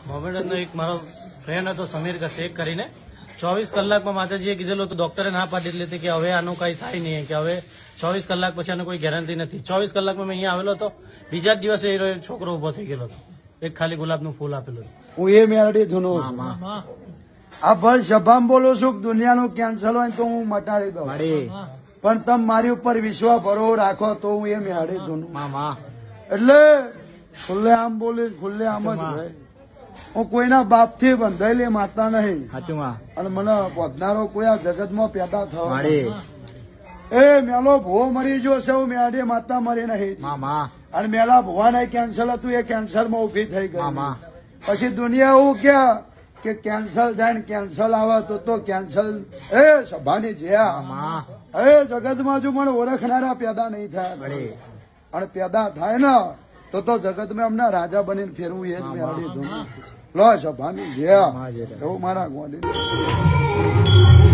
મોમેડનનો એક મારો ફ્રેન્ડ હતો સમીર શેખ કરીને 24 કલાકમાં માતાજીએ કીધેલું તો ડોક્ટરે ના પાડી દીધી કે હવે આનું કઈ થાય નહીં, કે હવે 24 કલાક પછી આનું કોઈ ગેરંટી નથી. 24 કલાકમાં મેં અહીંયા આવેલો હતો, બીજા જ દિવસે એ છોકરો ઉભો થઈ ગયેલો હતો. એક ખાલી ગુલાબનું ફૂલ આપેલું. હું એ મેળડી ધૂનું છું. આ ભર સભામાં બોલું છું કે દુનિયાનું કેન્સલ હોય તો હું મટાડી દઉં, પણ તમે મારી ઉપર વિશ્વાસ ભરો રાખો તો હું એ મેળડી ધૂનું. એટલે ખુલ્લે આમ બોલીશ, ખુલ્લે આમ જ હોય. હું કોઈના બાપ થી બંધાયેલી માતા નહીં, અને મને વધનારો કોઈ આ જગતમાં પેદા થયો એ મેલો ભૂવો મરી ગયો છે, હું મેળી માતા મરી નહીં. અને મેલા ભુવાને કેન્સર હતું, એ કેન્સર માં ઉભી થઈ ગઈ. પછી દુનિયા એવું કે કેન્સર જાય ને કેન્સર આવે તો કેન્સર એ સભાની જ્યાં એ જગતમાં જો મને ઓળખનારા પેદા નહીં થાય, અને પેદા થાય ને તો જગતમાં અમને રાજા બનીને ફેરવું એ જ મેળવી દઉં. લો સભાની જ્યાં એવું મારા ગોડી.